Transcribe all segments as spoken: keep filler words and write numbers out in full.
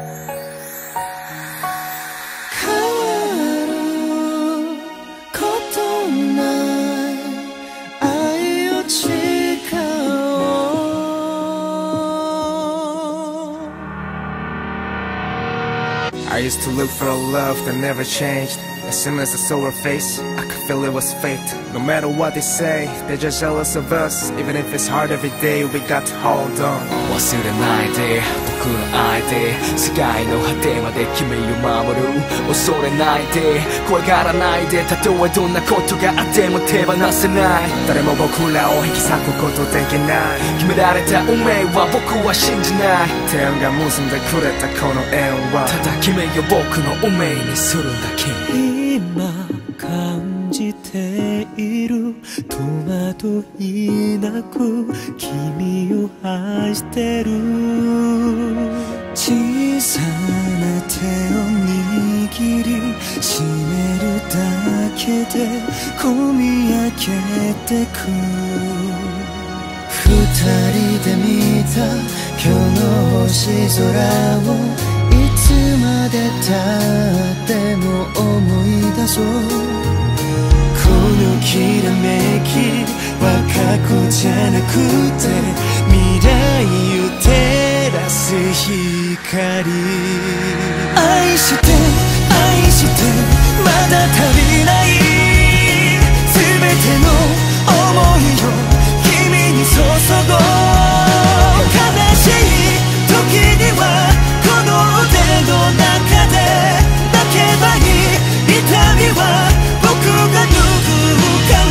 I used to look for a love that never changed. As soon as I saw her face, I could feel it was fate. No matter what they say, they're just jealous of us. Even if it's hard every day, we got to hold on. 忘れないで僕の相手、世界の果てまで君を守る。恐れないで怖がらないで、たとえどんなことがあっても手放せない。 誰も僕らを引き裂くことできない。 決められた運命は僕は信じない。 天が結んでくれたこの縁は、 ただ君を僕の運命にするだけ。 今感じている戸惑いなく君を愛してる。小さな手を握りしめるだけで込み上げてく。二人で見た今日の星空をいつまで経っても思い出そう。このきらめきは過去じゃなくて未来を照らす光。愛して愛してまだ足りない全ての想いを君に注ごう。悲しい時にはこの腕の中で泣けばいい。痛みは僕が拭うから。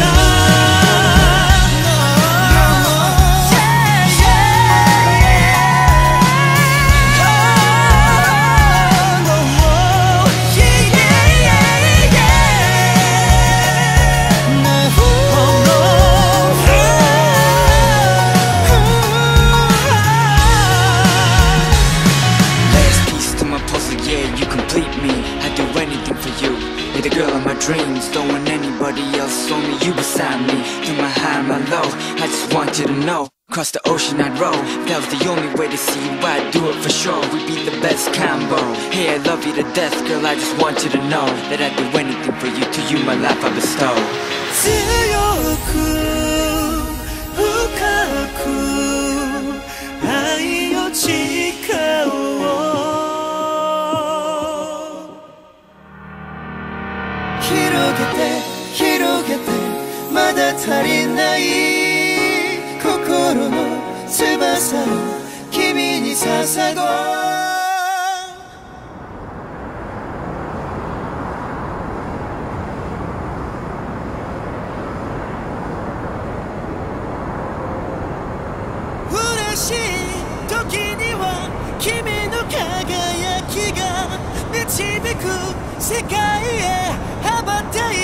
Dreams, don't want anybody else, only you beside me. Through my high and my low, I just want you to know. Across the ocean I'd roll, that was the only way to see you, I'd do it for sure. We'd be the best combo. Hey, I love you to death, girl, I just want you to know that I'd do anything for you, to you my life I bestow. 強く深く愛を誓おう。広げて広げてまだ足りない心の翼を君に捧ごう。嬉しい時には君の輝きが導く世界へ羽ばたい